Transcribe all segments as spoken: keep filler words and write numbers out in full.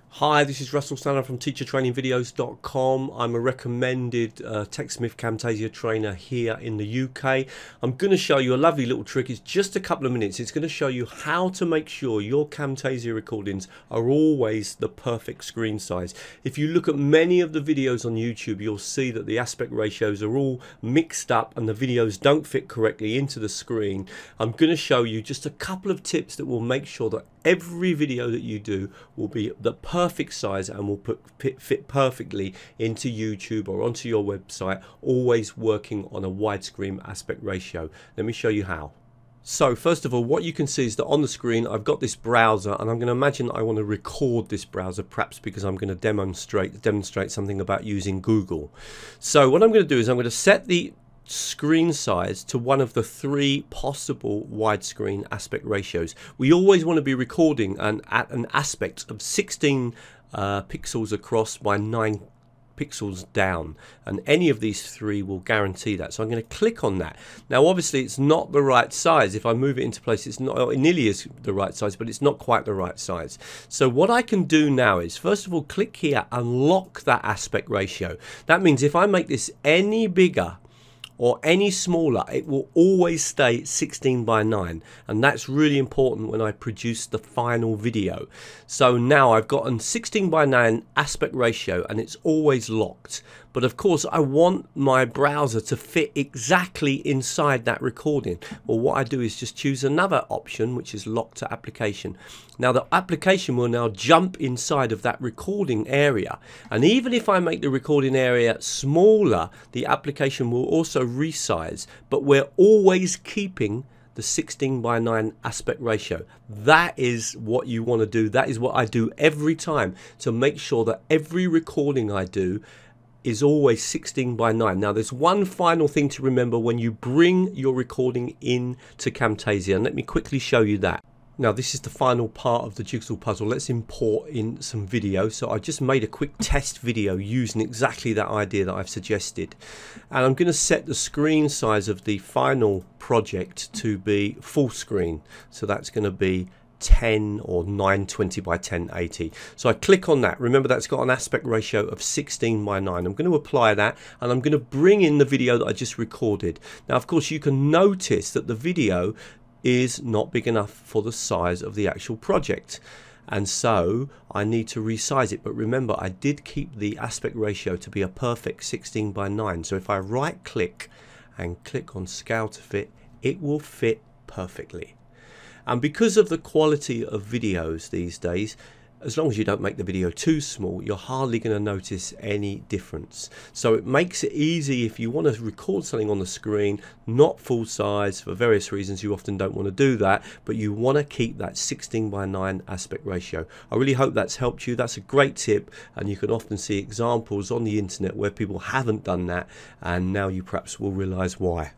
Hi, this is Russell Stannard from teacher training videos dot com. I'm a recommended uh, Techsmith Camtasia trainer here in the U K. I'm going to show you a lovely little trick. It's just a couple of minutes. It's going to show you how to make sure your Camtasia recordings are always the perfect screen size. If you look at many of the videos on YouTube, you'll see that the aspect ratios are all mixed up and the videos don't fit correctly into the screen. I'm going to show you just a couple of tips that will make sure that every video that you do will be the perfect size and will put, fit perfectly into YouTube or onto your website, always working on a widescreen aspect ratio. Let me show you how. So first of all, what you can see is that on the screen I've got this browser, and I'm going to imagine I want to record this browser, perhaps because I'm going to demonstrate demonstrate something about using Google. So what I'm going to do is I'm going to set the screen size to one of the three possible widescreen aspect ratios. We always want to be recording an, at an aspect of sixteen uh, pixels across by nine pixels down, and any of these three will guarantee that. So I'm going to click on that. Now obviously it's not the right size. If I move it into place, it's not, it nearly is the right size, but it's not quite the right size. So what I can do now is, first of all, click here and lock that aspect ratio. That means if I make this any bigger or any smaller, it will always stay sixteen by nine, and that's really important when I produce the final video. So now I've got a sixteen by nine aspect ratio and it's always locked, but of course I want my browser to fit exactly inside that recording. Well, what I do is just choose another option, which is lock to application. Now the application will now jump inside of that recording area, and even if I make the recording area smaller, the application will also resize, but we're always keeping the sixteen by nine aspect ratio. That is what you want to do. That is what I do every time, to make sure that every recording I do is always sixteen by nine. Now there's one final thing to remember when you bring your recording in to Camtasia, and let me quickly show you that. Now this is the final part of the jigsaw puzzle. Let's import in some video. So I just made a quick test video using exactly that idea that I've suggested, and I'm going to set the screen size of the final project to be full screen. So that's going to be ten or nine twenty by ten eighty. So I click on that. Remember, that's got an aspect ratio of sixteen by nine. I'm going to apply that, and I'm going to bring in the video that I just recorded. Now of course you can notice that the video is not big enough for the size of the actual project, and so I need to resize it. But remember, I did keep the aspect ratio to be a perfect sixteen by nine. So if I right click and click on scale to fit, it will fit perfectly. And because of the quality of videos these days, as long as you don't make the video too small, you're hardly going to notice any difference. So it makes it easy if you want to record something on the screen, not full size. For various reasons you often don't want to do that, but you want to keep that sixteen by nine aspect ratio. I really hope that's helped you. That's a great tip, and you can often see examples on the internet where people haven't done that, and now you perhaps will realize why.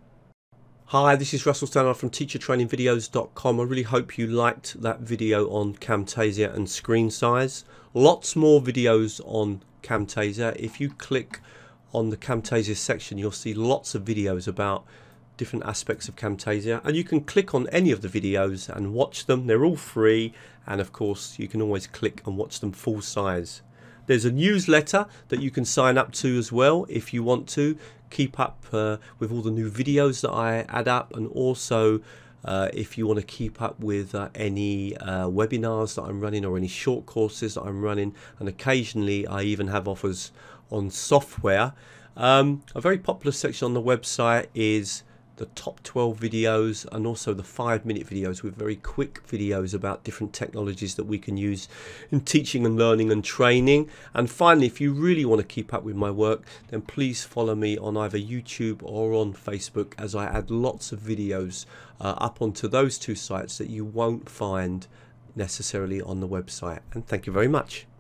Hi, this is Russell Stannard from teacher training videos dot com. I really hope you liked that video on Camtasia and screen size. Lots more videos on Camtasia. If you click on the Camtasia section, you'll see lots of videos about different aspects of Camtasia, and you can click on any of the videos and watch them. They're all free, and of course you can always click and watch them full size. There's a newsletter that you can sign up to as well if you want to keep up uh, with all the new videos that I add up, and also uh, if you want to keep up with uh, any uh, webinars that I'm running or any short courses that I'm running, and occasionally I even have offers on software. Um, a very popular section on the website is the top twelve videos, and also the five minute videos with very quick videos about different technologies that we can use in teaching and learning and training. And finally, if you really want to keep up with my work, then please follow me on either YouTube or on Facebook, as I add lots of videos uh, up onto those two sites that you won't find necessarily on the website. And thank you very much.